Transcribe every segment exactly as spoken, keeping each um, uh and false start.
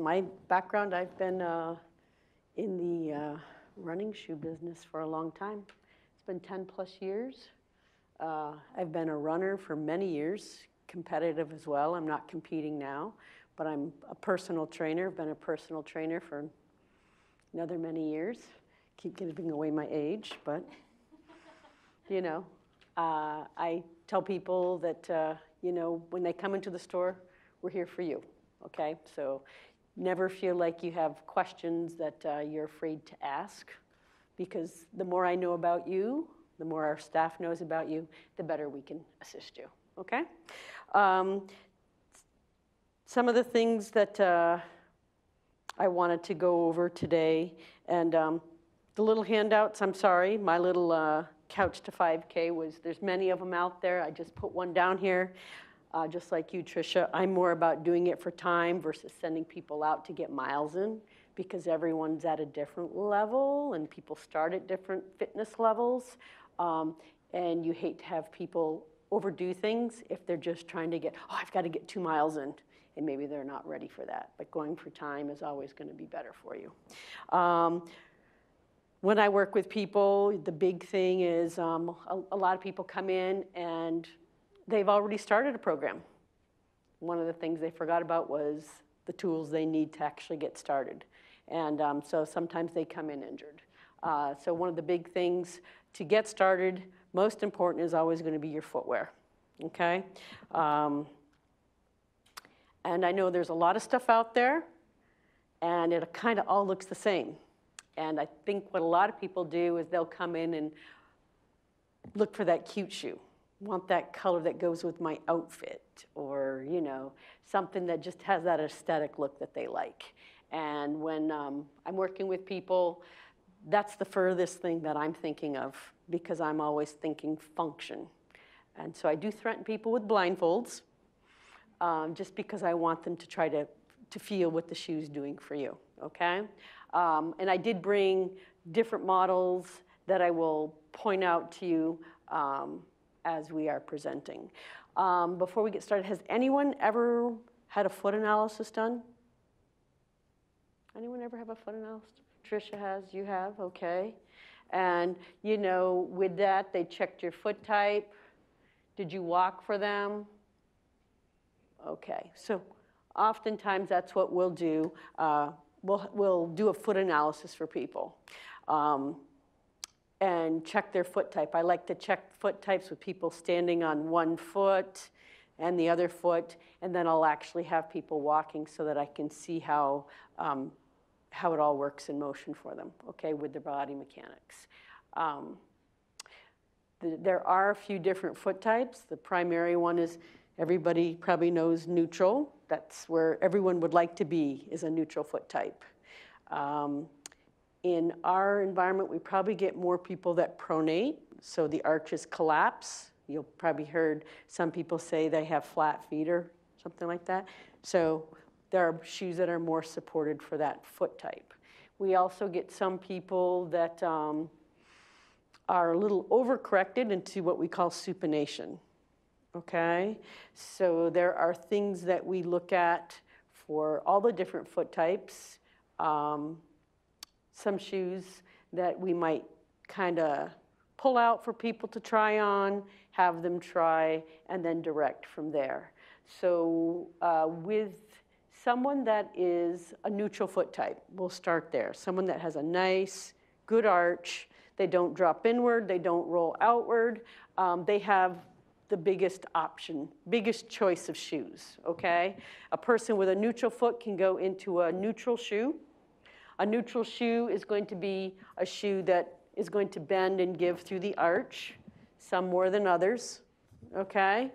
my background. I've been uh, in the uh, running shoe business for a long time. It's been ten plus years. Uh, I've been a runner for many years, competitive as well. I'm not competing now, but I'm a personal trainer. I've been a personal trainer for another many years. Keep giving away my age, but you know, uh, I tell people that, uh, you know, when they come into the store, we're here for you, okay? So never feel like you have questions that uh, you're afraid to ask, because the more I know about you, the more our staff knows about you, the better we can assist you, okay? Um, some of the things that uh, I wanted to go over today, and um, the little handouts, I'm sorry, my little uh, Couch to five K was, there's many of them out there. I just put one down here. Uh, just like you, Tricia, I'm more about doing it for time versus sending people out to get miles in, because everyone's at a different level and people start at different fitness levels. Um, and you hate to have people overdo things if they're just trying to get, oh, I've got to get two miles in, and maybe they're not ready for that. But going for time is always going to be better for you. Um, When I work with people, the big thing is um, a, a lot of people come in and they've already started a program. One of the things they forgot about was the tools they need to actually get started. And um, so sometimes they come in injured. Uh, so one of the big things to get started, most important, is always going to be your footwear, okay? Um, and I know there's a lot of stuff out there, and it kind of all looks the same. And I think what a lot of people do is they'll come in and look for that cute shoe, want that color that goes with my outfit, or you know, something that just has that aesthetic look that they like. And when um, I'm working with people, that's the furthest thing that I'm thinking of, because I'm always thinking function. And so I do threaten people with blindfolds, um, just because I want them to try to, to feel what the shoe's doing for you, okay? Um, and I did bring different models that I will point out to you um, as we are presenting. Um, before we get started, has anyone ever had a foot analysis done? Anyone ever have a foot analysis? Tricia has, you have, okay. And you know, with that, they checked your foot type. Did you walk for them? Okay, so oftentimes that's what we'll do. Uh, We'll, we'll do a foot analysis for people um, and check their foot type. I like to check foot types with people standing on one foot and the other foot, and then I'll actually have people walking so that I can see how, um, how it all works in motion for them, okay, with the body mechanics. Um, the, there are a few different foot types. The primary one is, everybody probably knows, neutral. That's where everyone would like to be, is a neutral foot type. Um, in our environment, we probably get more people that pronate, so the arches collapse. You'll probably heard some people say they have flat feet or something like that. So there are shoes that are more supported for that foot type. We also get some people that um, are a little overcorrected into what we call supination. Okay, so there are things that we look at for all the different foot types. Um, some shoes that we might kind of pull out for people to try on, have them try, and then direct from there. So uh, with someone that is a neutral foot type, we'll start there. Someone that has a nice, good arch. They don't drop inward, they don't roll outward. Um, they have the biggest option, biggest choice of shoes, okay? A person with a neutral foot can go into a neutral shoe. A neutral shoe is going to be a shoe that is going to bend and give through the arch, some more than others, okay?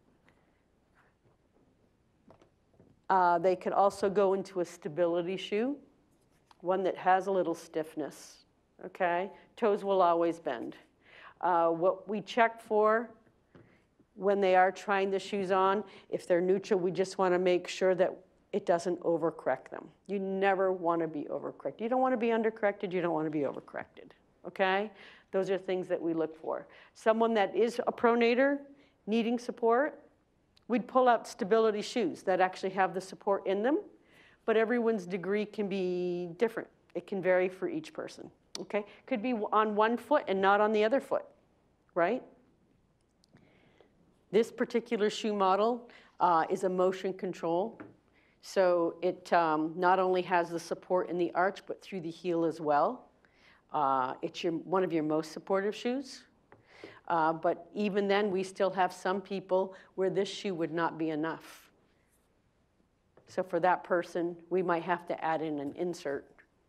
Uh, they could also go into a stability shoe, one that has a little stiffness, okay? Toes will always bend. Uh, what we check for when they are trying the shoes on, if they're neutral, we just want to make sure that it doesn't overcorrect them. You never want to be overcorrected. You don't want to be undercorrected. You don't want to be overcorrected, okay? Those are things that we look for. Someone that is a pronator, needing support, we'd pull out stability shoes that actually have the support in them. but everyone's degree can be different. It can vary for each person, okay? Could be on one foot and not on the other foot, right? This particular shoe model uh, is a motion control. So it um, not only has the support in the arch, but through the heel as well. Uh, it's your, one of your most supportive shoes. Uh, but even then, we still have some people where this shoe would not be enough. So for that person, we might have to add in an insert.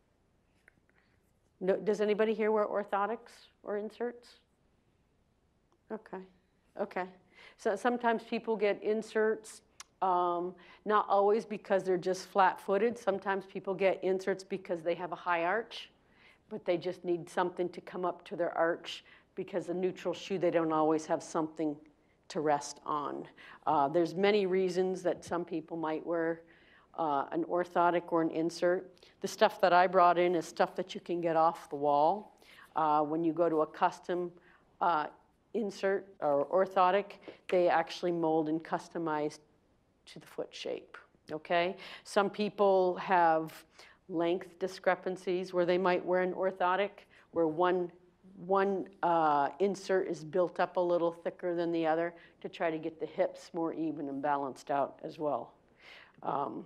No, does anybody here wear orthotics or inserts? Okay, okay. So sometimes people get inserts, um, not always because they're just flat-footed. Sometimes people get inserts because they have a high arch, but they just need something to come up to their arch, because a neutral shoe, they don't always have something to rest on. Uh, there's many reasons that some people might wear uh, an orthotic or an insert. The stuff that I brought in is stuff that you can get off the wall. Uh, when you go to a custom uh, insert or orthotic, they actually mold and customize to the foot shape, okay? Some people have length discrepancies where they might wear an orthotic, where one One uh, insert is built up a little thicker than the other to try to get the hips more even and balanced out as well. Um,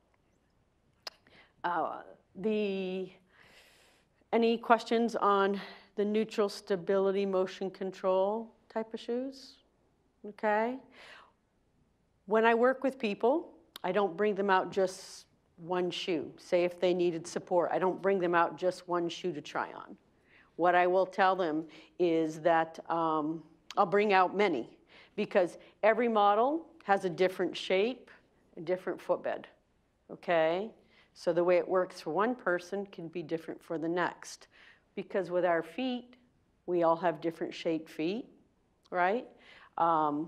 uh, the, any questions on the neutral stability motion control type of shoes? Okay. When I work with people, I don't bring them out just one shoe. Say if they needed support, I don't bring them out just one shoe to try on. What I will tell them is that um, I'll bring out many, because every model has a different shape, a different footbed, okay? So the way it works for one person can be different for the next, because with our feet, we all have different shaped feet, right? Um,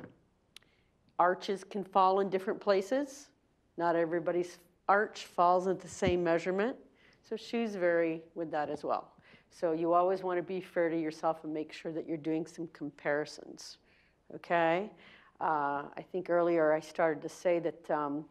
arches can fall in different places. Not everybody's arch falls at the same measurement, so shoes vary with that as well. So you always want to be fair to yourself and make sure that you're doing some comparisons, okay? Uh, I think earlier I started to say that um,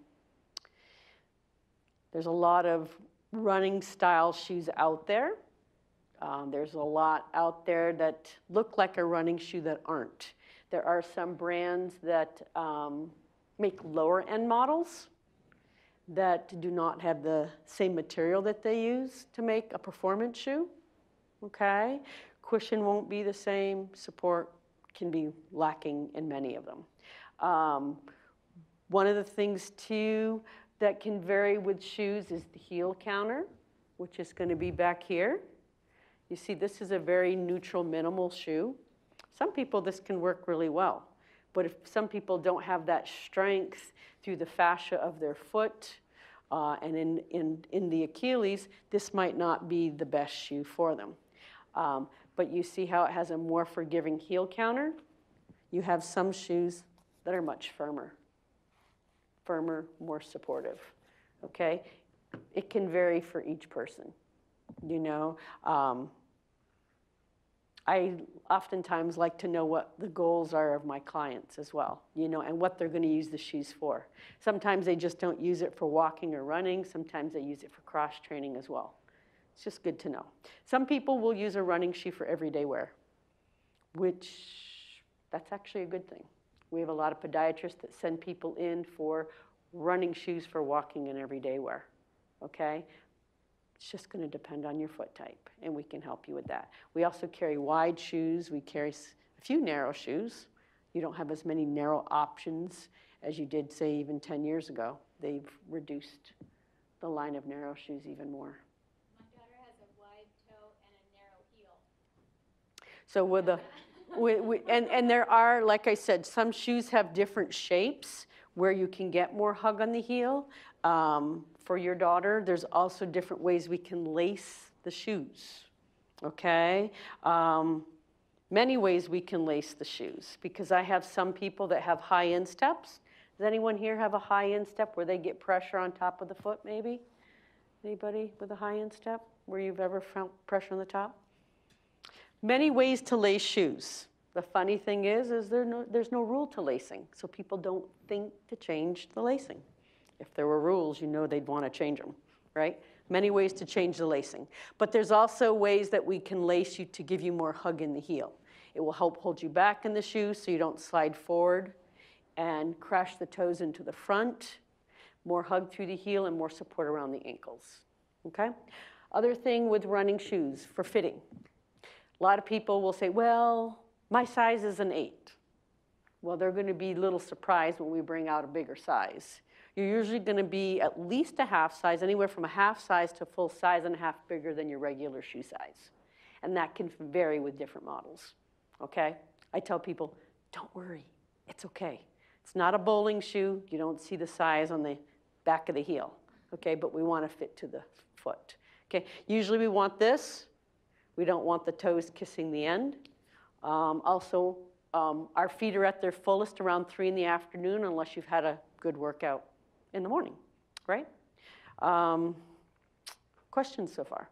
there's a lot of running style shoes out there. Um, there's a lot out there that look like a running shoe that aren't. There are some brands that um, make lower end models that do not have the same material that they use to make a performance shoe. Okay, cushion won't be the same, support can be lacking in many of them. Um, one of the things too that can vary with shoes is the heel counter, which is going to be back here. You see, this is a very neutral, minimal shoe. Some people, this can work really well, but if some people don't have that strength through the fascia of their foot, uh, and in, in, in the Achilles, this might not be the best shoe for them. Um, but you see how it has a more forgiving heel counter? You have some shoes that are much firmer, firmer, more supportive, okay? It can vary for each person, you know? Um, I oftentimes like to know what the goals are of my clients as well, you know, and what they're going to use the shoes for. Sometimes they just don't use it for walking or running. Sometimes they use it for cross training as well. It's just good to know. Some people will use a running shoe for everyday wear, which that's actually a good thing. We have a lot of podiatrists that send people in for running shoes for walking and everyday wear, okay? It's just going to depend on your foot type, and we can help you with that. We also carry wide shoes. We carry a few narrow shoes. You don't have as many narrow options as you did, say, even ten years ago. They've reduced the line of narrow shoes even more. So with a, with, with, and, and there are, like I said, some shoes have different shapes where you can get more hug on the heel. Um, for your daughter, there's also different ways we can lace the shoes, okay? Um, many ways we can lace the shoes, because I have some people that have high insteps. Does anyone here have a high instep where they get pressure on top of the foot, maybe? Anybody with a high instep where you've ever felt pressure on the top? Many ways to lace shoes. The funny thing is, is there no, there's no rule to lacing, so people don't think to change the lacing. If there were rules, you know they'd want to change them, right? Many ways to change the lacing. But there's also ways that we can lace you to give you more hug in the heel. It will help hold you back in the shoe so you don't slide forward and crash the toes into the front, more hug through the heel and more support around the ankles, okay? Other thing with running shoes for fitting. A lot of people will say, well, my size is an eight. Well, they're going to be a little surprised when we bring out a bigger size. You're usually going to be at least a half size, anywhere from a half size to full size and a half bigger than your regular shoe size. And that can vary with different models, okay? I tell people, don't worry, it's okay. It's not a bowling shoe. You don't see the size on the back of the heel, okay? But we want to fit to the foot, okay? Usually we want this. We don't want the toes kissing the end. Um, also, um, our feet are at their fullest around three in the afternoon unless you've had a good workout in the morning, right? Um, questions so far?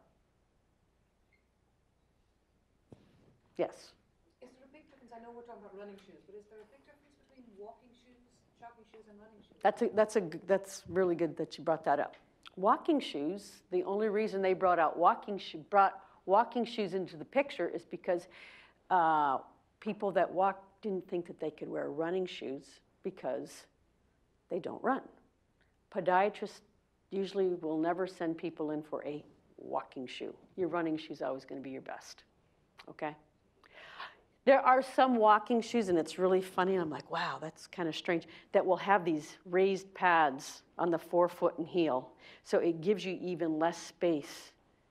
Yes? Is there a big difference? I know we're talking about running shoes, but is there a big difference between walking shoes, jogging shoes, and running shoes? That's a, that's a, that's really good that you brought that up. Walking shoes, the only reason they brought out walking shoe, brought walking shoes into the picture is because uh, people that walk didn't think that they could wear running shoes because they don't run. Podiatrists usually will never send people in for a walking shoe. Your running shoe is always going to be your best, okay? There are some walking shoes, and it's really funny, and I'm like, wow, that's kind of strange, that will have these raised pads on the forefoot and heel, so it gives you even less space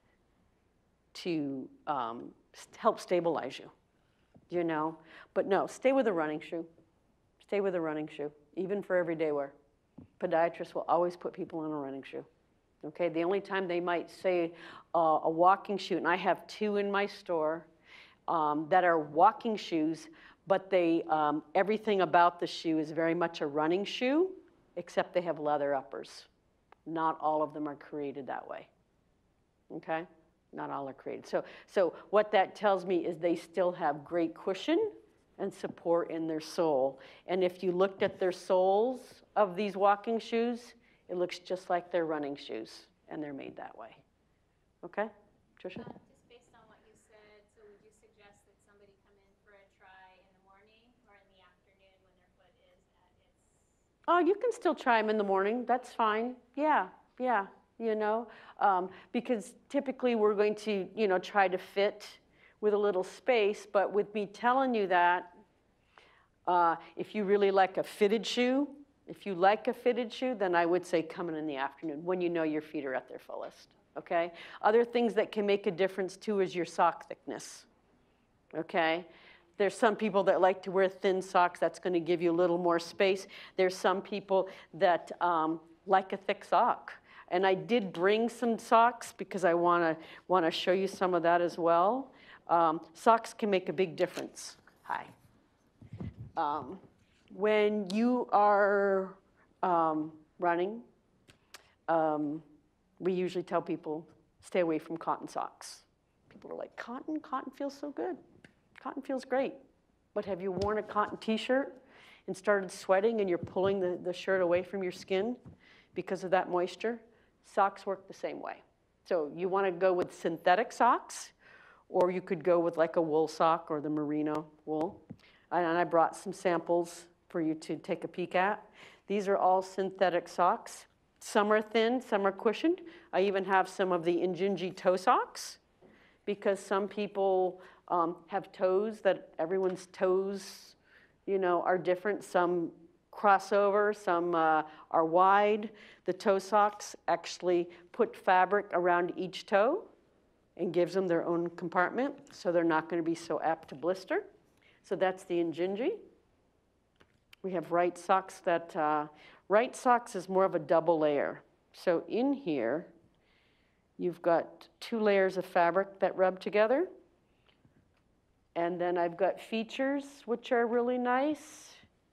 to um, help stabilize you, you know? But no, stay with a running shoe. Stay with a running shoe, even for everyday wear. Podiatrists will always put people in a running shoe. Okay, the only time they might say uh, a walking shoe, and I have two in my store um, that are walking shoes, but they um, everything about the shoe is very much a running shoe, except they have leather uppers. Not all of them are created that way. Okay, not all are created. So, so what that tells me is they still have great cushion and support in their sole. And if you looked at their soles of these walking shoes, it looks just like their running shoes, and they're made that way. Okay, Tricia? Uh, just based on what you said, so would you suggest that somebody come in for a try in the morning or in the afternoon when their foot is at its... Oh, you can still try them in the morning. That's fine. Yeah, yeah, you know, um, because typically we're going to, you know, try to fit with a little space, but with me telling you that, uh, if you really like a fitted shoe, if you like a fitted shoe, then I would say come in in the afternoon when you know your feet are at their fullest, okay? Other things that can make a difference too is your sock thickness, okay? There's some people that like to wear thin socks. That's going to give you a little more space. There's some people that um, like a thick sock. And I did bring some socks because I want to want to show you some of that as well. Um, socks can make a big difference. Hi. Um, when you are um, running, um, we usually tell people stay away from cotton socks. People are like, cotton? Cotton feels so good. Cotton feels great. But have you worn a cotton t-shirt and started sweating and you're pulling the, the shirt away from your skin because of that moisture? Socks work the same way. So you want to go with synthetic socks, or you could go with like a wool sock or the merino wool. And I brought some samples for you to take a peek at. These are all synthetic socks. Some are thin, some are cushioned. I even have some of the Injinji toe socks because some people um, have toes that everyone's toes, you know, are different. Some cross over, some uh, are wide. The toe socks actually put fabric around each toe and gives them their own compartment, so they're not going to be so apt to blister. So that's the Injinji. We have right socks that, uh, right socks is more of a double layer. So in here, you've got two layers of fabric that rub together. And then I've got features, which are really nice.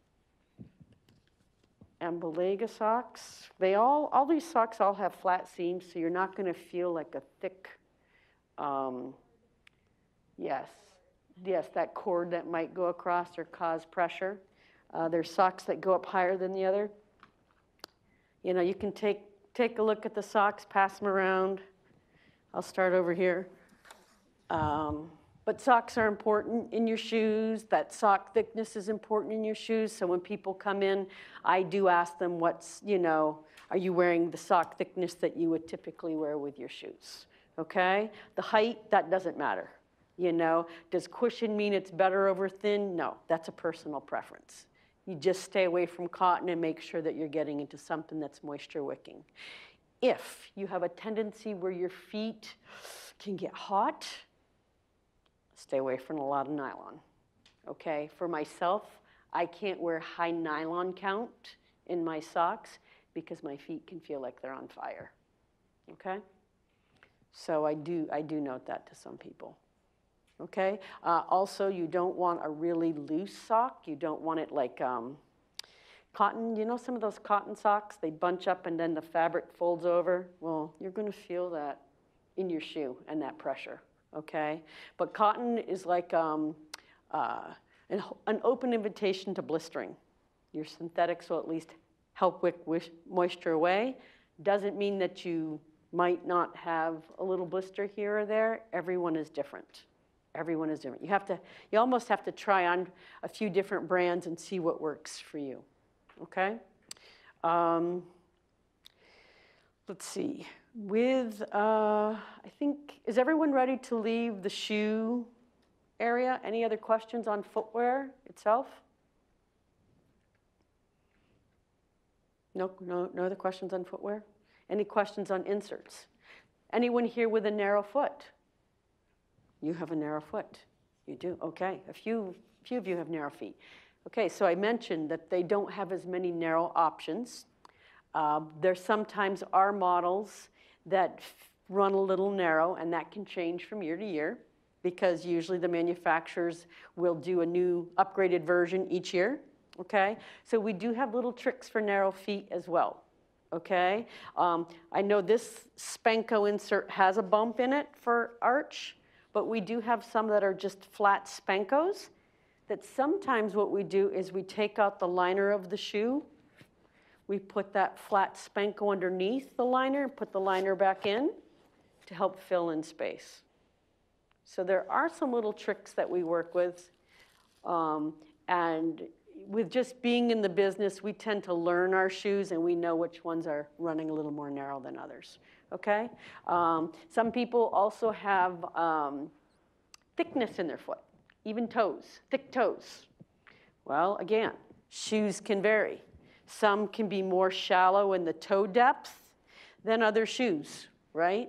And Belega socks. They all, all these socks all have flat seams, so you're not going to feel like a thick, um, yes, yes, that cord that might go across or cause pressure. Uh, there's socks that go up higher than the other. You know, you can take, take a look at the socks, pass them around. I'll start over here. Um, but socks are important in your shoes. That sock thickness is important in your shoes. So when people come in, I do ask them what's, you know, are you wearing the sock thickness that you would typically wear with your shoes? Okay? The height, that doesn't matter. You know, does cushion mean it's better over thin? No, that's a personal preference. You just stay away from cotton and make sure that you're getting into something that's moisture wicking. If you have a tendency where your feet can get hot, stay away from a lot of nylon. Okay, for myself, I can't wear high nylon count in my socks because my feet can feel like they're on fire. Okay, so I do, I do note that to some people. Okay, uh, also you don't want a really loose sock. You don't want it like um, cotton. You know some of those cotton socks, they bunch up and then the fabric folds over? Well, you're gonna feel that in your shoe and that pressure, okay? But cotton is like um, uh, an, an open invitation to blistering. Your synthetics will at least help wick moisture away. Doesn't mean that you might not have a little blister here or there. Everyone is different. Everyone is different. You have to, you almost have to try on a few different brands and see what works for you, okay? Um, let's see, with, uh, I think, is everyone ready to leave the shoe area? Any other questions on footwear itself? No, no, no other questions on footwear? Any questions on inserts? Anyone here with a narrow foot? You have a narrow foot. You do, okay. A few, few of you have narrow feet. Okay, so I mentioned that they don't have as many narrow options. Uh, there sometimes are models that run a little narrow, and that can change from year to year because usually the manufacturers will do a new upgraded version each year, okay? So we do have little tricks for narrow feet as well, okay? Um, I know this Spanko insert has a bump in it for arch, but we do have some that are just flat Spankos that sometimes what we do is we take out the liner of the shoe, we put that flat Spanko underneath the liner and put the liner back in to help fill in space. So there are some little tricks that we work with. Um, and with just being in the business, we tend to learn our shoes and we know which ones are running a little more narrow than others, okay? Um, some people also have um, thickness in their foot, even toes, thick toes. Well, again, shoes can vary. Some can be more shallow in the toe depth than other shoes, right?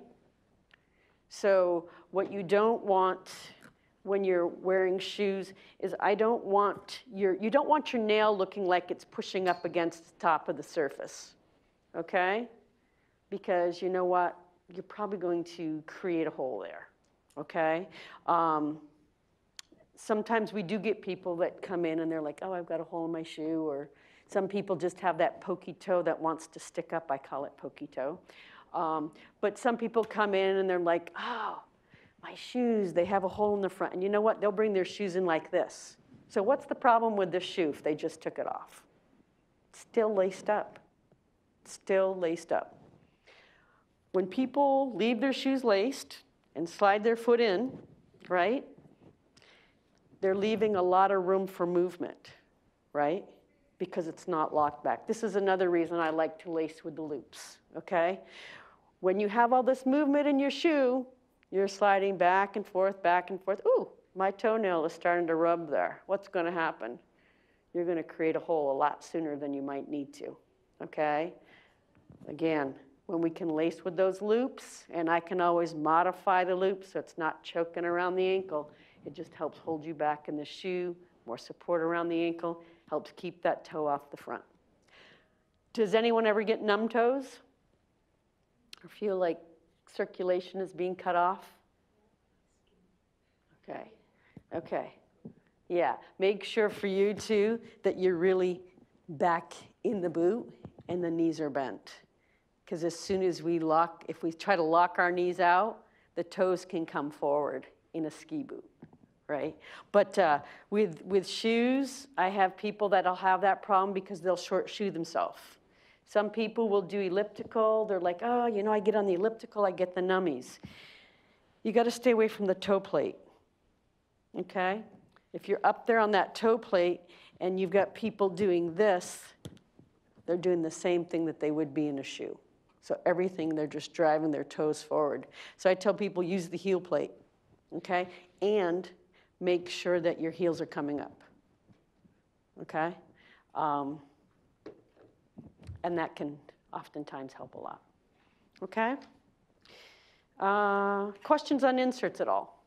So what you don't want when you're wearing shoes is I don't want your, you don't want your nail looking like it's pushing up against the top of the surface, okay? Because you know what? You're probably going to create a hole there, okay? Um, sometimes we do get people that come in and they're like, oh, I've got a hole in my shoe, or some people just have that pokey toe that wants to stick up. I call it pokey toe. Um, but some people come in and they're like, oh, my shoes, they have a hole in the front. And you know what? They'll bring their shoes in like this. So what's the problem with this shoe if they just took it off? It's still laced up. Still laced up. When people leave their shoes laced and slide their foot in, right, they're leaving a lot of room for movement, right? Because it's not locked back. This is another reason I like to lace with the loops, okay? When you have all this movement in your shoe, you're sliding back and forth, back and forth. Ooh, my toenail is starting to rub there. What's going to happen? You're going to create a hole a lot sooner than you might need to, okay? Again, when we can lace with those loops, and I can always modify the loop so it's not choking around the ankle, it just helps hold you back in the shoe, more support around the ankle, helps keep that toe off the front. Does anyone ever get numb toes? Or feel like circulation is being cut off? Okay, okay. Yeah, make sure for you too that you're really back in the boot and the knees are bent. Because as soon as we lock, if we try to lock our knees out, the toes can come forward in a ski boot, right? But uh, with, with shoes, I have people that'll have that problem because they'll short shoe themselves. Some people will do elliptical. They're like, oh, you know, I get on the elliptical, I get the nummies. You got to stay away from the toe plate, okay? If you're up there on that toe plate and you've got people doing this, they're doing the same thing that they would be in a shoe. So everything, they're just driving their toes forward. So I tell people, use the heel plate, okay? And make sure that your heels are coming up, okay? Um, and that can oftentimes help a lot, okay? Uh, questions on inserts at all?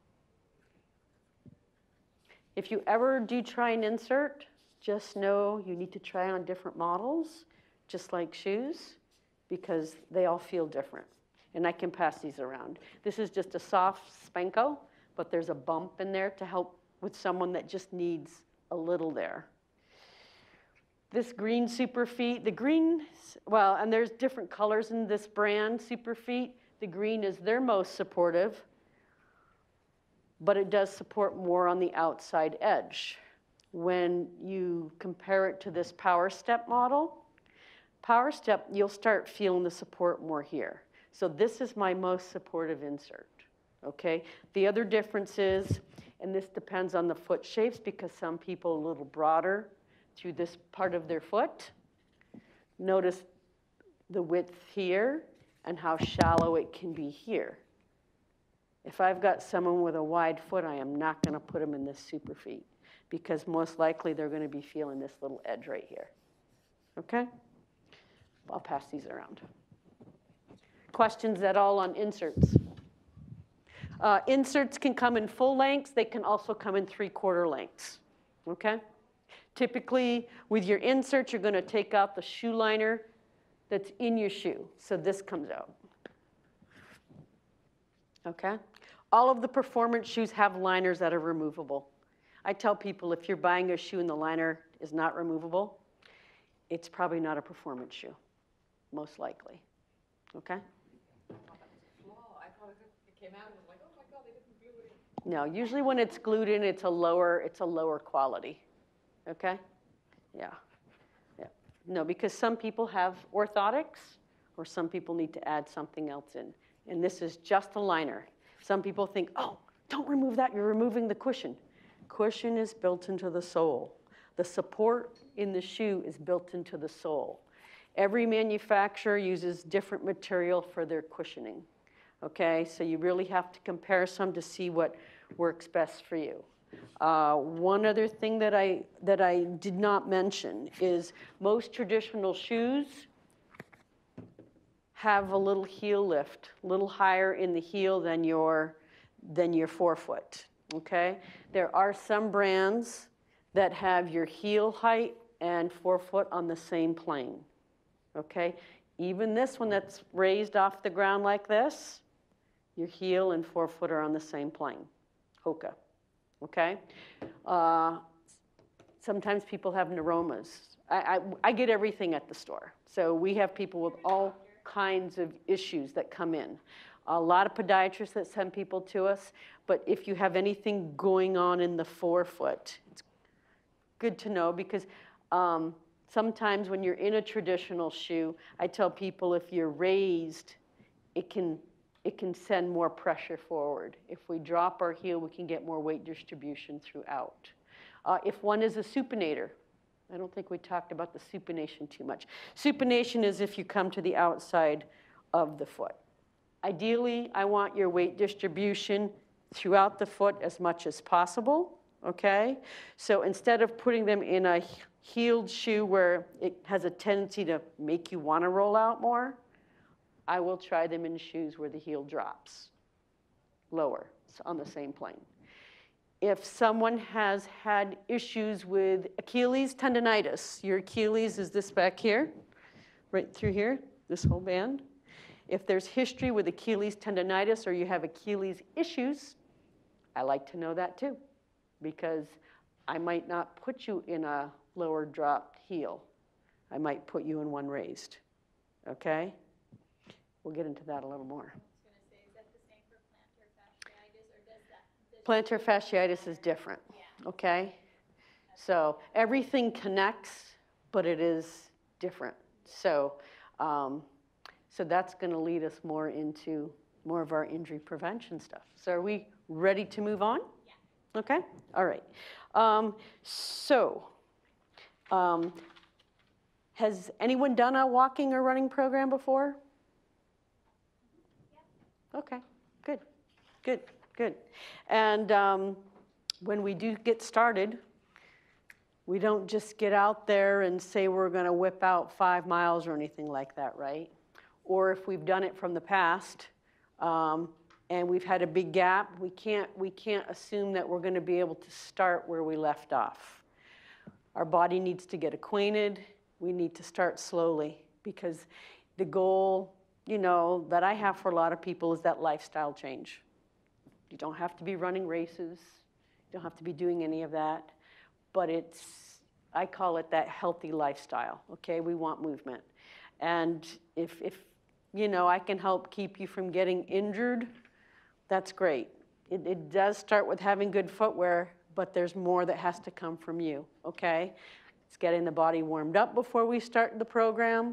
If you ever do try an insert, just know you need to try on different models, just like shoes, because they all feel different. And I can pass these around. This is just a soft Spanko, but there's a bump in there to help with someone that just needs a little there. This green Superfeet, the green, well, and there's different colors in this brand, Superfeet. The green is their most supportive, but it does support more on the outside edge. When you compare it to this Power Step model, Power Step, you'll start feeling the support more here. So this is my most supportive insert, okay? The other difference is, and this depends on the foot shapes, because some people are a little broader through this part of their foot. Notice the width here and how shallow it can be here. If I've got someone with a wide foot, I am not going to put them in this Superfeet, because most likely they're going to be feeling this little edge right here. Okay? I'll pass these around. Questions at all on inserts? Uh, inserts can come in full lengths. They can also come in three-quarter lengths. Okay? Typically, with your insert, you're going to take out the shoe liner that's in your shoe. So this comes out. Okay? All of the performance shoes have liners that are removable. I tell people, if you're buying a shoe and the liner is not removable, it's probably not a performance shoe, most likely. Okay? I thought that was a flaw. I thought it came out and was like, oh my God, they didn't glue it in. No, usually when it's glued in, it's a lower, it's a lower quality. Okay? Yeah. Yeah. No, because some people have orthotics, or some people need to add something else in. And this is just a liner. Some people think, oh, don't remove that, you're removing the cushion. Cushion is built into the sole. The support in the shoe is built into the sole. Every manufacturer uses different material for their cushioning. Okay, so you really have to compare some to see what works best for you. Uh, one other thing that I, that I did not mention is most traditional shoes have a little heel lift, a little higher in the heel than your, than your forefoot, okay? There are some brands that have your heel height and forefoot on the same plane, okay? Even this one that's raised off the ground like this, your heel and forefoot are on the same plane, Hoka. Okay? Uh, sometimes people have neuromas. I, I, I get everything at the store. So we have people with all kinds of issues that come in. A lot of podiatrists that send people to us, but if you have anything going on in the forefoot, it's good to know, because um, sometimes when you're in a traditional shoe, I tell people if you're raised, it can it can send more pressure forward. If we drop our heel, we can get more weight distribution throughout. Uh, if one is a supinator, I don't think we talked about the supination too much. Supination is if you come to the outside of the foot. Ideally, I want your weight distribution throughout the foot as much as possible, okay? So instead of putting them in a heeled shoe where it has a tendency to make you want to roll out more, I will try them in shoes where the heel drops lower, on the same plane. If someone has had issues with Achilles tendonitis, your Achilles is this back here, right through here, this whole band. If there's history with Achilles tendonitis or you have Achilles issues, I like to know that too, because I might not put you in a lower dropped heel. I might put you in one raised, okay? We'll get into that a little more. I was going to say, is that the same for plantar fasciitis, or does that? Does Plantar fasciitis is different, Yeah. okay? So everything connects, but it is different. So, um, so that's going to lead us more into more of our injury prevention stuff. So are we ready to move on? Yeah. Okay, all right. Um, so, um, has anyone done a walking or running program before? Yeah. Okay, good, good, good. And um, when we do get started, we don't just get out there and say we're going to whip out five miles or anything like that, right? Or if we've done it from the past, um, and we've had a big gap, we can't, we can't assume that we're going to be able to start where we left off. Our body needs to get acquainted. We need to start slowly, because the goal, you know, that I have for a lot of people is that lifestyle change. You don't have to be running races. You don't have to be doing any of that. But it's, I call it that healthy lifestyle, okay? We want movement. And if, if you know, I can help keep you from getting injured, that's great. It, it does start with having good footwear, but there's more that has to come from you, okay? It's getting the body warmed up before we start the program.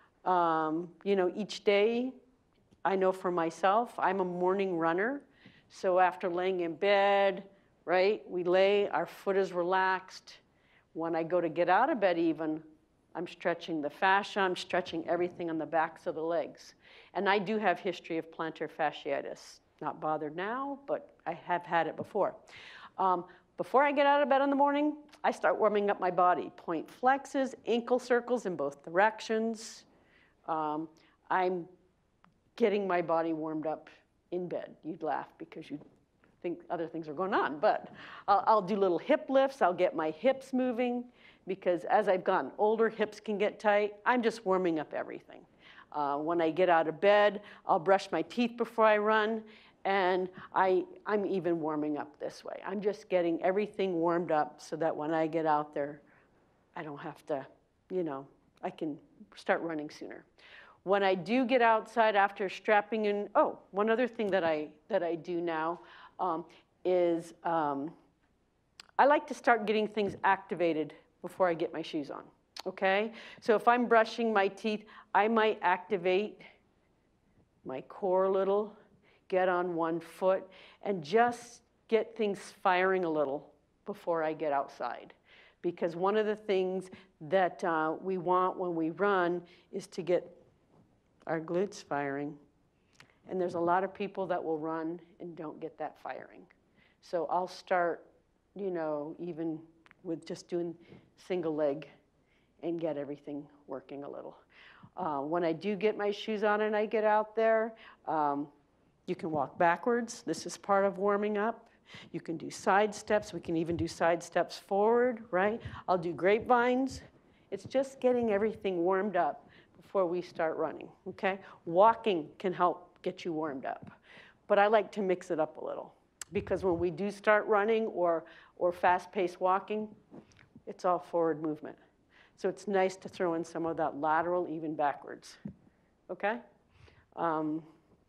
Um, you know, each day, I know for myself, I'm a morning runner. So after laying in bed, right, we lay, our foot is relaxed. When I go to get out of bed even, I'm stretching the fascia, I'm stretching everything on the backs of the legs. And I do have history of plantar fasciitis. Not bothered now, but I have had it before. Um, before I get out of bed in the morning, I start warming up my body. Point flexes, ankle circles in both directions. Um, I'm getting my body warmed up in bed. You'd laugh because you think other things are going on, but I'll, I'll do little hip lifts. I'll get my hips moving, because as I've gotten older, hips can get tight. I'm just warming up everything. Uh, when I get out of bed, I'll brush my teeth before I run, and I, I'm even warming up this way. I'm just getting everything warmed up so that when I get out there, I don't have to, you know, I can start running sooner. When I do get outside after strapping in, oh, one other thing that I, that I do now um, is um, I like to start getting things activated before I get my shoes on, okay? So if I'm brushing my teeth, I might activate my core a little, get on one foot, and just get things firing a little before I get outside. Because one of the things that uh, we want when we run is to get our glutes firing. And there's a lot of people that will run and don't get that firing. So I'll start, you know, even with just doing single leg and get everything working a little. Uh, when I do get my shoes on and I get out there, um, you can walk backwards. This is part of warming up. You can do side steps. We can even do side steps forward, right? I'll do grapevines. It's just getting everything warmed up before we start running, okay? Walking can help get you warmed up. But I like to mix it up a little, because when we do start running or, or fast-paced walking, it's all forward movement. So it's nice to throw in some of that lateral, even backwards, okay? Um,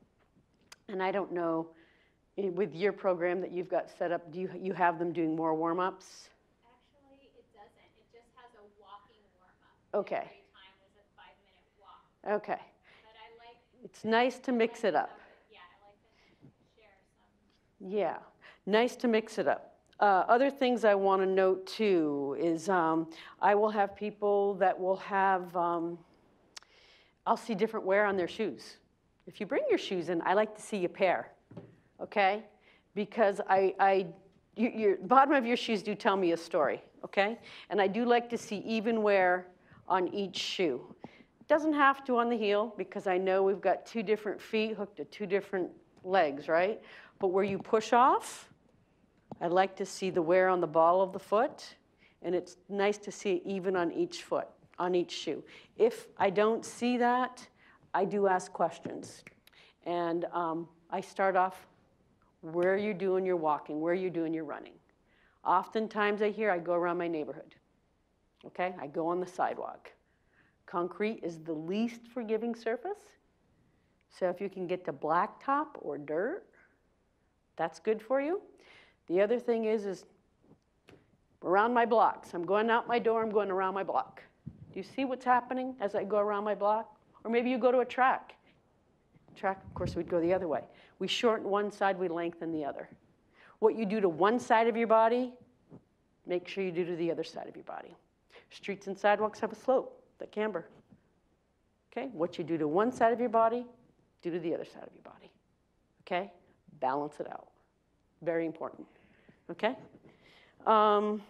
and I don't know, with your program that you've got set up, do you, you have them doing more warm-ups? Actually, it doesn't. It just has a walking warm-up. Okay. Every time is a five-minute walk. Okay. But I like. It's nice to mix it up. Yeah, I like to share some. Yeah, nice to mix it up. Uh, other things I want to note too is um, I will have people that will have, um, I'll see different wear on their shoes. If you bring your shoes in, I like to see a pair, okay? Because I, I you, your bottom of your shoes do tell me a story, okay? And I do like to see even wear on each shoe. Doesn't have to on the heel, because I know we've got two different feet hooked to two different legs, right? But where you push off, I'd like to see the wear on the ball of the foot, and it's nice to see it even on each foot, on each shoe. If I don't see that, I do ask questions. And um, I start off, where are you doing your walking? Where are you doing your running? Oftentimes I hear I go around my neighborhood, okay? I go on the sidewalk. Concrete is the least forgiving surface. So if you can get to blacktop or dirt, that's good for you. The other thing is, is around my blocks. I'm going out my door, I'm going around my block. Do you see what's happening as I go around my block? Or maybe you go to a track. Track, of course, we'd go the other way. We shorten one side, we lengthen the other. What you do to one side of your body, make sure you do to the other side of your body. Streets and sidewalks have a slope, the camber. Okay, what you do to one side of your body, do to the other side of your body. Okay, balance it out. Very important. Okay? Um,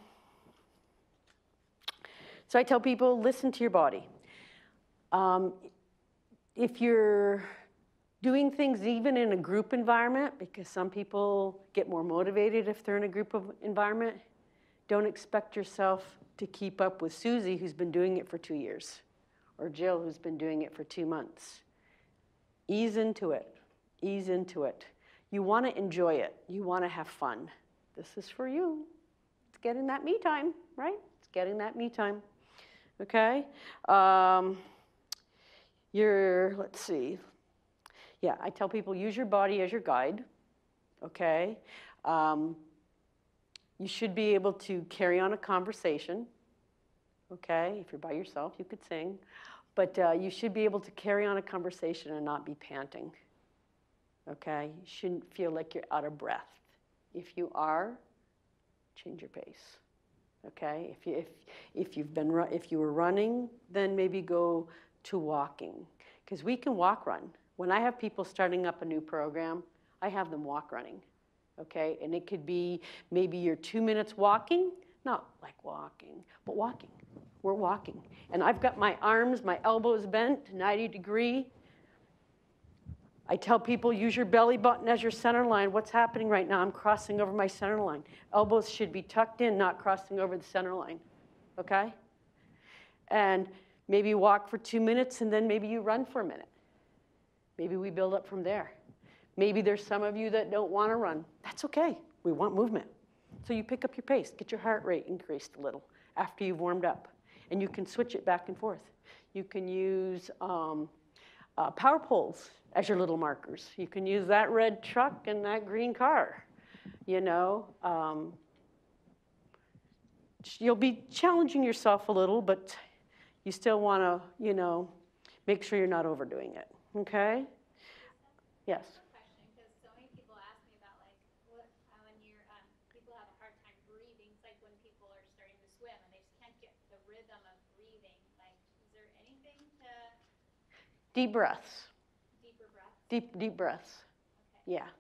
so I tell people, listen to your body. Um, if you're doing things even in a group environment, because some people get more motivated if they're in a group of environment, don't expect yourself to keep up with Susie, who's been doing it for two years, or Jill, who's been doing it for two months. Ease into it. Ease into it. You want to enjoy it. You want to have fun. This is for you. It's getting that me time, right? It's getting that me time. Okay? Um, you're, let's see. Yeah, I tell people, use your body as your guide. Okay? Um, you should be able to carry on a conversation. Okay? If you're by yourself, you could sing. But uh, you should be able to carry on a conversation and not be panting. Okay? You shouldn't feel like you're out of breath. If you are, change your pace. Okay? If you if if you've been ru- if you were running, then maybe go to walking, because we can walk run. When I have people starting up a new program, I have them walk running. Okay? And it could be maybe you're two minutes walking, not like walking, but walking. We're walking. And I've got my arms, my elbows bent, ninety degree. I tell people, use your belly button as your center line. What's happening right now? I'm crossing over my center line. Elbows should be tucked in, not crossing over the center line. Okay? And maybe walk for two minutes, and then maybe you run for a minute. Maybe we build up from there. Maybe there's some of you that don't want to run. That's okay. We want movement. So you pick up your pace. Get your heart rate increased a little after you've warmed up. And you can switch it back and forth. You can use um, uh, power poles as your little markers. You can use that red truck and that green car. You know, um, you'll be challenging yourself a little, but you still want to, you know, make sure you're not overdoing it. Okay? Yes. Question, because so many people ask me about like what uh, when you're um, people have a hard time breathing. It's like when people are starting to swim and they just can't get the rhythm of breathing. Like, is there anything to Deep breaths. deeper breath? Deep, deep breaths. Okay. Yeah.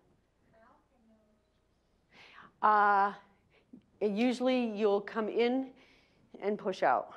Uh, usually you'll come in and push out.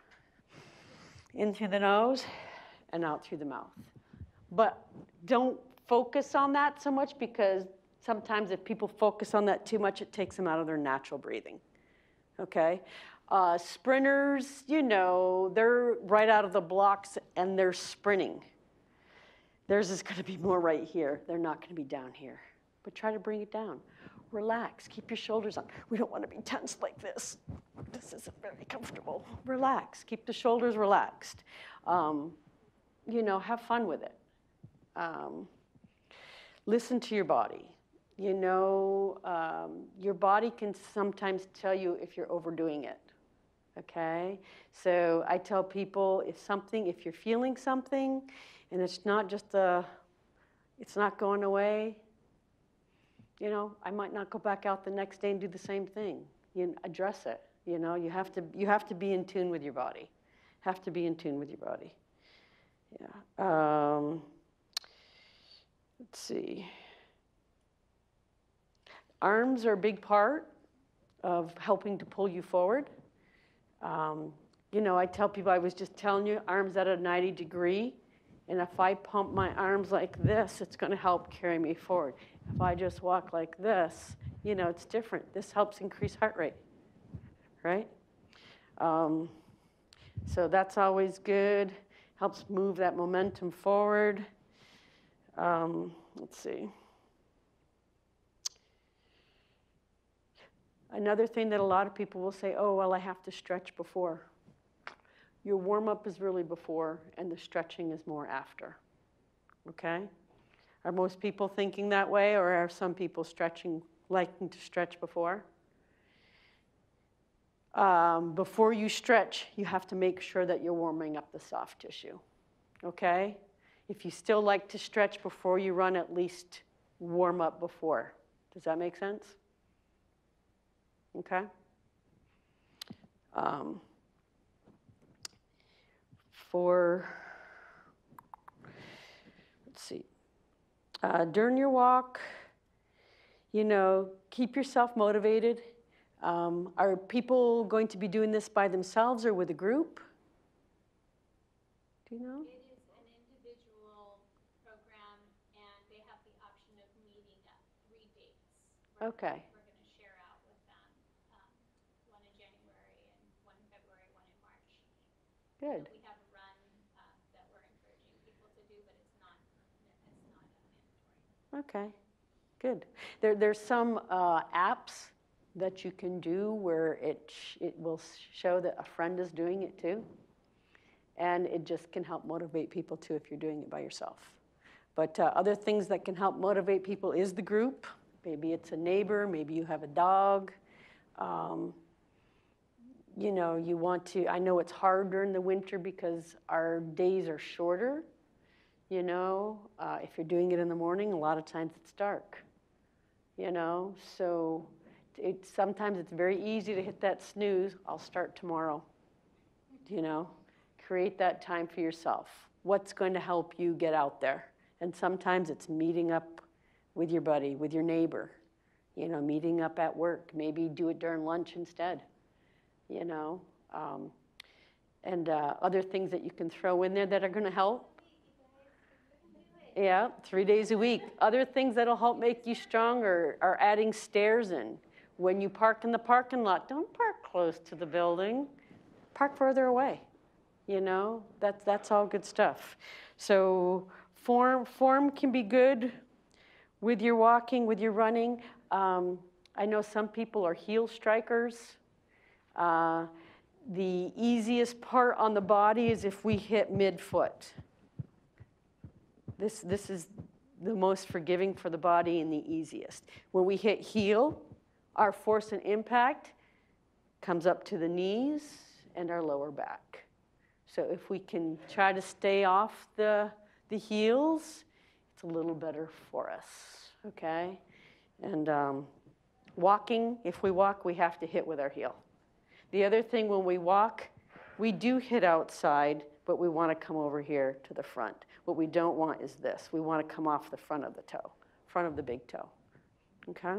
In through the nose and out through the mouth. But don't focus on that so much, because sometimes if people focus on that too much, it takes them out of their natural breathing. Okay? Uh, sprinters, you know, they're right out of the blocks and they're sprinting. Theirs is going to be more right here. They're not going to be down here. But try to bring it down. Relax. Keep your shoulders up. We don't want to be tense like this. This isn't very comfortable. Relax. Keep the shoulders relaxed. Um, you know, have fun with it. Um, listen to your body. You know, um, your body can sometimes tell you if you're overdoing it. Okay? So I tell people, if something, if you're feeling something, and it's not just a, it's not going away, you know, I might not go back out the next day and do the same thing. You address it. You know, you have to you have to be in tune with your body. Have to be in tune with your body. Yeah. Um, let's see. Arms are a big part of helping to pull you forward. Um, you know, I tell people, I was just telling you, arms at a ninety degree. And if I pump my arms like this, it's going to help carry me forward. If I just walk like this, you know, it's different. This helps increase heart rate, right? Um, so that's always good. Helps move that momentum forward. Um, let's see. Another thing that a lot of people will say, oh, well, I have to stretch before. Your warm-up is really before, and the stretching is more after, okay? Are most people thinking that way, or are some people stretching, liking to stretch before? um, before you stretch, you have to make sure that you're warming up the soft tissue, okay? If you still like to stretch before you run, at least warm up before. Does that make sense? Okay? Um, for, let's see, uh, during your walk, you know, keep yourself motivated. Um, are people going to be doing this by themselves or with a group? Do you know? It is an individual program, and they have the option of meeting at three dates. We're Okay. Gonna, we're going to share out with them, um, one in January and one in February, one in March. Good. So we have a run um, that we're encouraging people to do, but it's not it's not uh, mandatory. Okay. Good. There, there's some uh, apps that you can do where it, sh it will show that a friend is doing it too. And it just can help motivate people too if you're doing it by yourself. But uh, other things that can help motivate people is the group. Maybe it's a neighbor, maybe you have a dog. Um, you know, you want to, I know it's hard during the winter because our days are shorter. You know, uh, if you're doing it in the morning, a lot of times it's dark. You know, so it, sometimes it's very easy to hit that snooze. I'll start tomorrow. You know, create that time for yourself. What's going to help you get out there? And sometimes it's meeting up with your buddy, with your neighbor. You know, meeting up at work. Maybe do it during lunch instead. You know, um, and uh, other things that you can throw in there that are going to help. Yeah, three days a week. Other things that'll help make you stronger are adding stairs in. When you park in the parking lot, don't park close to the building. Park further away. You know, that's, that's all good stuff. So form, form can be good with your walking, with your running. Um, I know some people are heel strikers. Uh, the easiest part on the body is if we hit midfoot. This, this is the most forgiving for the body and the easiest. When we hit heel, our force and impact comes up to the knees and our lower back. So if we can try to stay off the, the heels, it's a little better for us, okay? And um, walking, if we walk, we have to hit with our heel. The other thing, when we walk, we do hit outside, but we want to come over here to the front. What we don't want is this. We want to come off the front of the toe, front of the big toe, okay?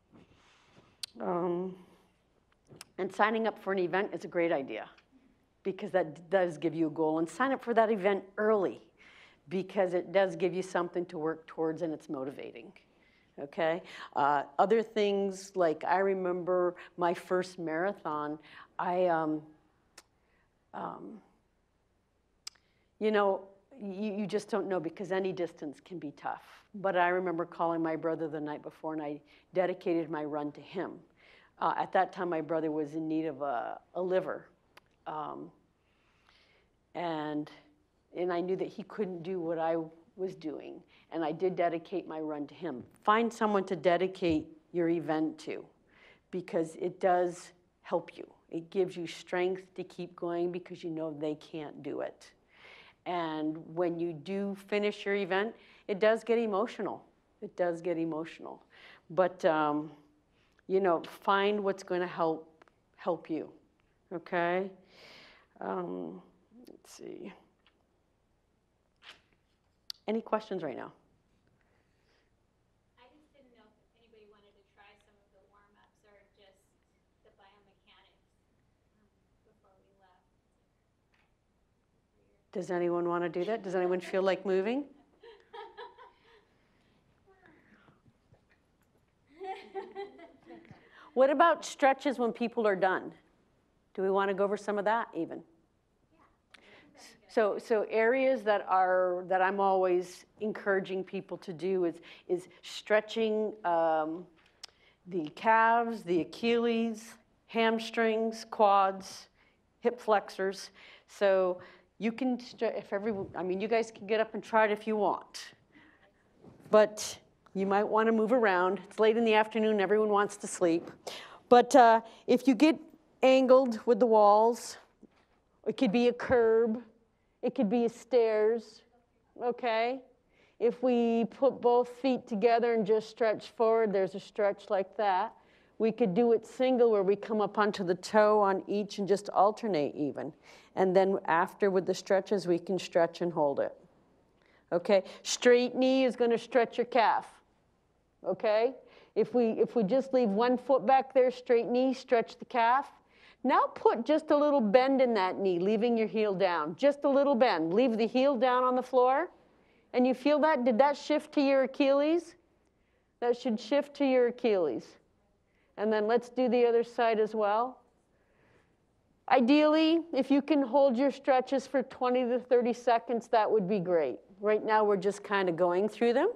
Um, and signing up for an event is a great idea because that does give you a goal. And sign up for that event early because it does give you something to work towards and it's motivating, okay? Uh, other things, like I remember my first marathon, I, um, um, you know, you, you just don't know because any distance can be tough. But I remember calling my brother the night before and I dedicated my run to him. Uh, at that time, my brother was in need of a, a liver. Um, and, and I knew that he couldn't do what I was doing. And I did dedicate my run to him. Find someone to dedicate your event to because it does help you. It gives you strength to keep going because you know they can't do it. And when you do finish your event, it does get emotional. It does get emotional. But, um, you know, find what's going to help help you, okay? Um, let's see. Any questions right now? I just didn't know if anybody wanted to try some of the warm-ups or just the biomechanics um, before we left. Does anyone want to do that? Does anyone feel like moving? What about stretches when people are done? Do we want to go over some of that even? Yeah. So, so areas that are that I'm always encouraging people to do is is stretching um, the calves, the Achilles, hamstrings, quads, hip flexors. So you can, if everyone, I mean, you guys can get up and try it if you want, but you might want to move around. It's late in the afternoon, everyone wants to sleep. But uh, if you get angled with the walls. It could be a curb. It could be a stairs, okay? If we put both feet together and just stretch forward, there's a stretch like that. We could do it single where we come up onto the toe on each and just alternate even. And then after with the stretches, we can stretch and hold it. Okay, straight knee is going to stretch your calf. Okay, if we, if we just leave one foot back there, straight knee, stretch the calf. Now put just a little bend in that knee, leaving your heel down. Just a little bend. Leave the heel down on the floor. And you feel that? Did that shift to your Achilles? That should shift to your Achilles. And then let's do the other side as well. Ideally, if you can hold your stretches for twenty to thirty seconds, that would be great. Right now, we're just kind of going through them.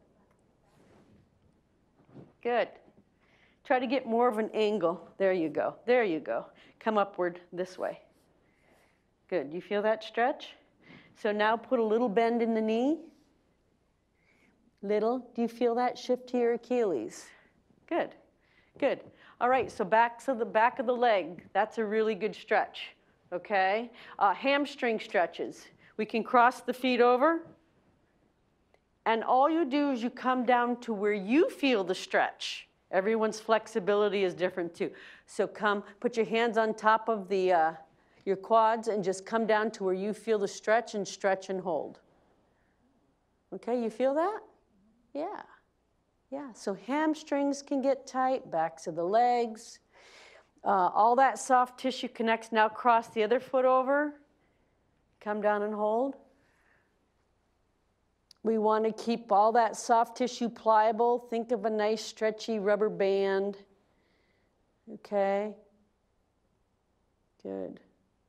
Good. Try to get more of an angle. There you go. There you go. Come upward this way. Good. You feel that stretch? So now put a little bend in the knee. Little. Do you feel that shift to your Achilles? Good. Good. All right, so back to the back of the leg. That's a really good stretch, okay? Uh, hamstring stretches. We can cross the feet over. And all you do is you come down to where you feel the stretch. Everyone's flexibility is different too. So come, put your hands on top of the, uh, your quads and just come down to where you feel the stretch and stretch and hold. Okay, you feel that? Yeah. Yeah, so hamstrings can get tight, backs of the legs. Uh, all that soft tissue connects. Now cross the other foot over. Come down and hold. We want to keep all that soft tissue pliable. Think of a nice stretchy rubber band. Okay. Good.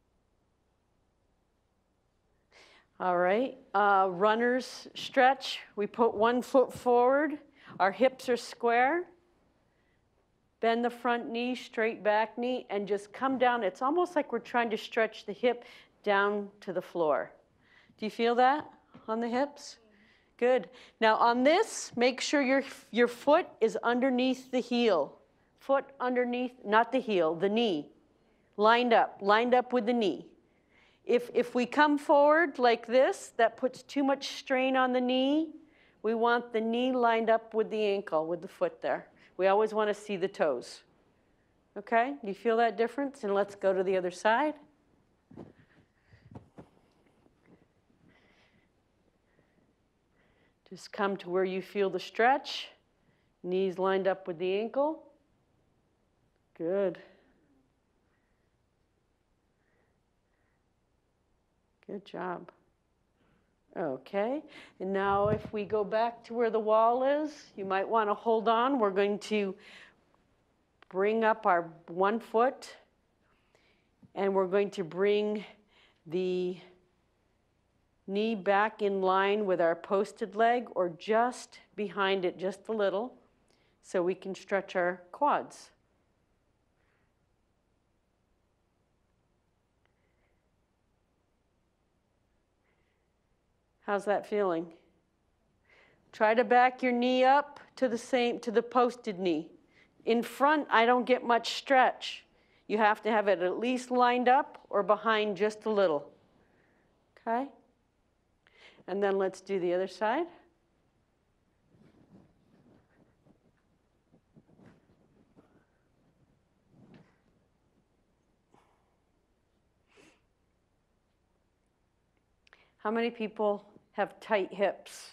All right. Uh, runner's stretch. We put one foot forward. Our hips are square. Bend the front knee, straight back knee, and just come down. It's almost like we're trying to stretch the hip down to the floor. Do you feel that on the hips? Good. Now on this, make sure your, your foot is underneath the heel. Foot underneath, not the heel, the knee. Lined up, lined up with the knee. If, if we come forward like this, that puts too much strain on the knee. We want the knee lined up with the ankle, with the foot there. We always want to see the toes. Okay? You feel that difference? And let's go to the other side. Just come to where you feel the stretch. Knees lined up with the ankle. Good. Good job. Okay, and now if we go back to where the wall is, you might want to hold on. We're going to bring up our one foot, and we're going to bring the knee back in line with our posted leg, or just behind it just a little, so we can stretch our quads. How's that feeling? Try to back your knee up to the same, to the posted knee. In front, I don't get much stretch. You have to have it at least lined up or behind just a little. Okay? And then let's do the other side. How many people have tight hips?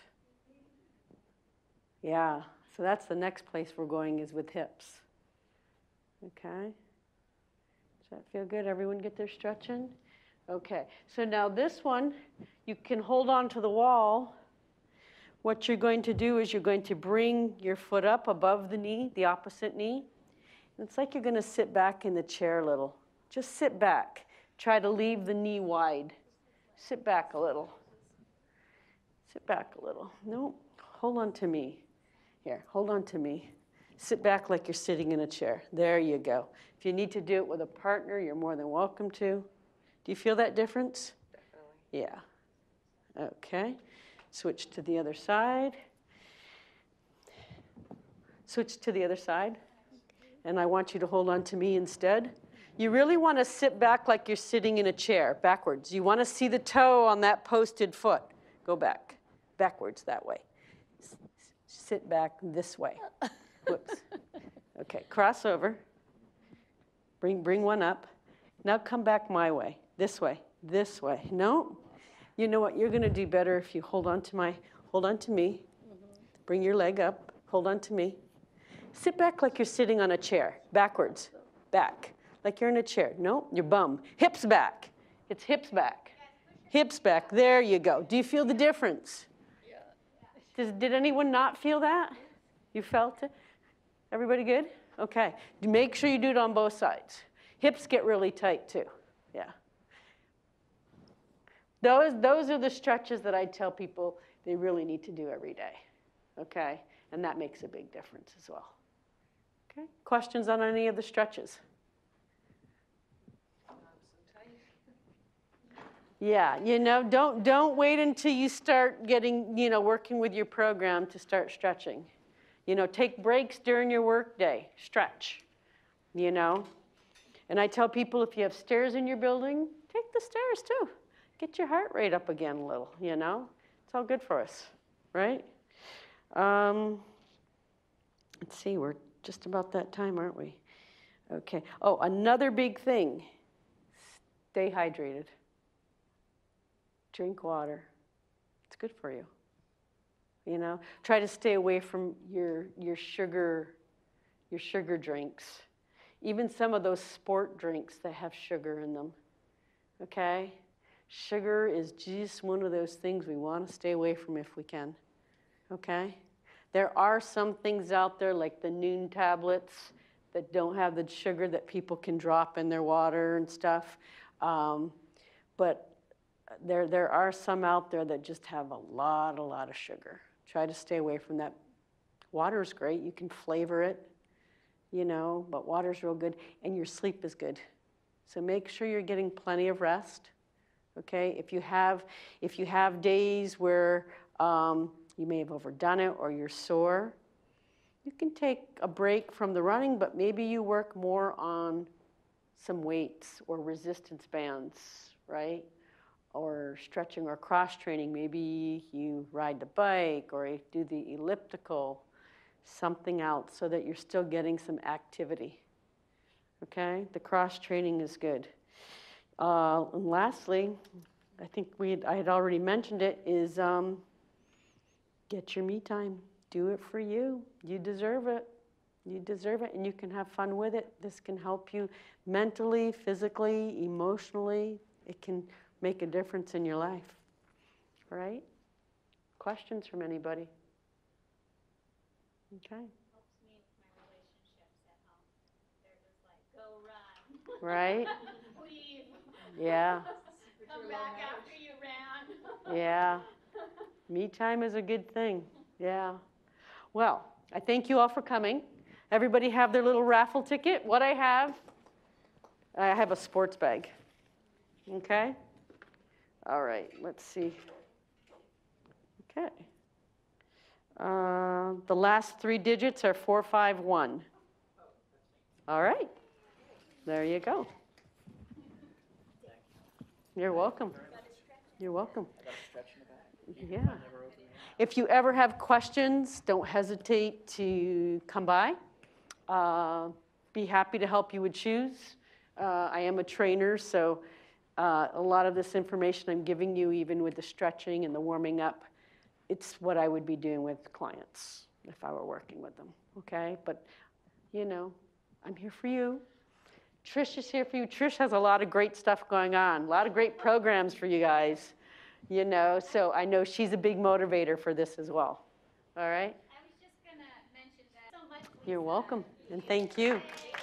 Yeah, so that's the next place we're going, is with hips. Okay. Does that feel good? Everyone get their stretch in? Okay, so now this one, you can hold on to the wall. What you're going to do is you're going to bring your foot up above the knee, the opposite knee. It's like you're going to sit back in the chair a little. Just sit back. Try to leave the knee wide. Sit back a little. Sit back a little. No, hold on to me. Here, hold on to me. Sit back like you're sitting in a chair. There you go. If you need to do it with a partner, you're more than welcome to. Do you feel that difference? Definitely. Yeah. Okay. Switch to the other side. Switch to the other side. And I want you to hold on to me instead. You really want to sit back like you're sitting in a chair, backwards. You want to see the toe on that posted foot. Go back, backwards that way. S- sit back this way. Whoops. Okay, cross over. Bring, bring one up. Now come back my way, this way, this way. No, you know what? You're going to do better if you hold on to my, hold on to me. Bring your leg up, hold on to me. Sit back like you're sitting on a chair, backwards, back, like you're in a chair. No, your bum. Hips back. It's hips back. Hips back. There you go. Do you feel the difference? Yeah. Does, did anyone not feel that? You felt it? Everybody good? Okay. Make sure you do it on both sides. Hips get really tight too. Yeah. Those, those are the stretches that I tell people they really need to do every day. Okay? And that makes a big difference as well. Okay? Questions on any of the stretches? Yeah, you know, don't, don't wait until you start getting, you know, working with your program to start stretching. You know, take breaks during your work day, stretch, you know. And I tell people if you have stairs in your building, take the stairs too. Get your heart rate up again a little, you know. It's all good for us, right? Um, let's see, we're just about that time, aren't we? Okay. Oh, another big thing, stay hydrated. Drink water. It's good for you. You know, try to stay away from your your sugar, your sugar drinks. Even some of those sport drinks that have sugar in them. Okay? Sugar is just one of those things we want to stay away from if we can. Okay? There are some things out there like the Noon tablets that don't have the sugar that people can drop in their water and stuff. Um, but there, there are some out there that just have a lot, a lot of sugar. Try to stay away from that. Water is great. You can flavor it, you know, but water's real good. And your sleep is good. So make sure you're getting plenty of rest. Okay? If you have, if you have days where um, you may have overdone it or you're sore, you can take a break from the running, but maybe you work more on some weights or resistance bands, right? Or stretching or cross training. Maybe you ride the bike or you do the elliptical, something else so that you're still getting some activity. Okay? The cross training is good. Uh, and lastly, I think we had, I had already mentioned it, is um, get your me time. Do it for you. You deserve it. You deserve it, and you can have fun with it. This can help you mentally, physically, emotionally. It can make a difference in your life. All right? Questions from anybody? Okay. Helps me with my relationships at home. They're just like, go run. Right? Please. Yeah. Come back after you ran. Yeah. Me time is a good thing. Yeah. Well, I thank you all for coming. Everybody have their little raffle ticket. What I have, I have a sports bag. Okay? All right, let's see. Okay. Uh, the last three digits are four five one. All right. There you go. You're welcome. You're welcome. Yeah. If you ever have questions, don't hesitate to come by. Uh, be happy to help you with shoes. Uh, I am a trainer, so uh, a lot of this information I'm giving you, even with the stretching and the warming up, it's what I would be doing with clients if I were working with them, okay? But, you know, I'm here for you. Trish is here for you. Trish has a lot of great stuff going on, a lot of great programs for you guys, you know, so I know she's a big motivator for this as well, all right? I was just going to mention that so much. You're welcome, and thank you.